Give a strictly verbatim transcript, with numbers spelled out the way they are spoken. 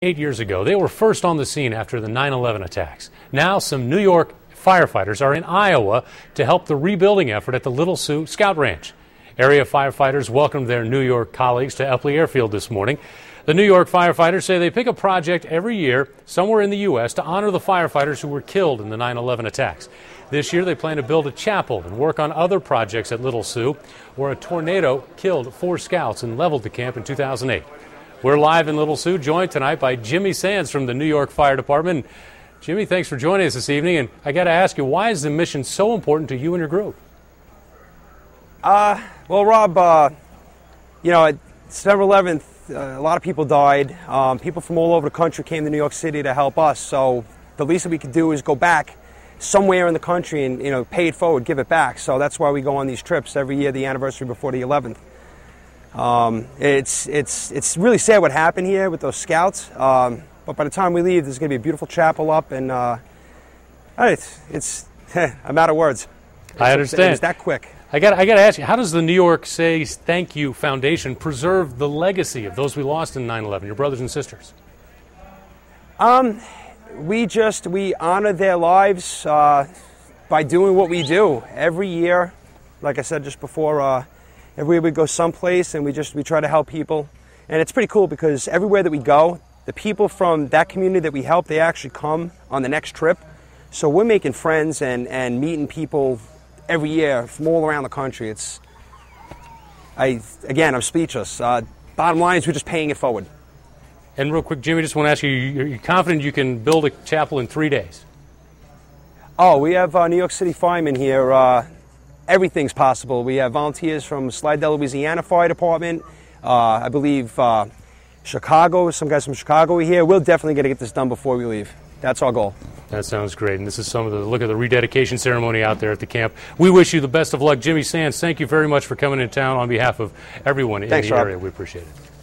Eight years ago, they were first on the scene after the nine eleven attacks. Now, some New York firefighters are in Iowa to help the rebuilding effort at the Little Sioux Scout Ranch. Area firefighters welcomed their New York colleagues to Epley Airfield this morning. The New York firefighters say they pick a project every year somewhere in the U S to honor the firefighters who were killed in the nine eleven attacks. This year, they plan to build a chapel and work on other projects at Little Sioux, where a tornado killed four scouts and leveled the camp in two thousand eight. We're live in Little Sioux, joined tonight by Jimmy Sands from the New York Fire Department. Jimmy, thanks for joining us this evening. And I got to ask you, why is the mission so important to you and your group? Uh, well, Rob, uh, you know, at September eleventh, uh, a lot of people died. Um, people from all over the country came to New York City to help us. So the least that we could do is go back somewhere in the country and, you know, pay it forward, give it back. So that's why we go on these trips every year, the anniversary before the eleventh. Um, it's, it's, it's really sad what happened here with those scouts. Um, but by the time we leave, there's going to be a beautiful chapel up, and uh, it's, it's I'm out of words. It's, I understand. It's that quick. I got, I got to ask you, how does the New York Say's Thank You Foundation preserve the legacy of those we lost in nine eleven, your brothers and sisters? Um, we just, we honor their lives uh, by doing what we do. Every year, like I said just before, uh, every year we go someplace and we just, we try to help people. And it's pretty cool because everywhere that we go, the people from that community that we help, they actually come on the next trip. So we're making friends and, and meeting people every year from all around the country. It's, I again, I'm speechless. Uh, bottom line is we're just paying it forward. And real quick, Jimmy, just want to ask you, you're confident you can build a chapel in three days? Oh, we have uh, New York City firemen here. Uh, everything's possible. We have volunteers from Slidell, Louisiana Fire Department. Uh, I believe uh, Chicago, some guys from Chicago are here. We're definitely going to get this done before we leave. That's our goal. That sounds great. And this is some of the look at the rededication ceremony out there at the camp. We wish you the best of luck. Jimmy Sands, thank you very much for coming in town on behalf of everyone in Thanks, the Rob. area. We appreciate it.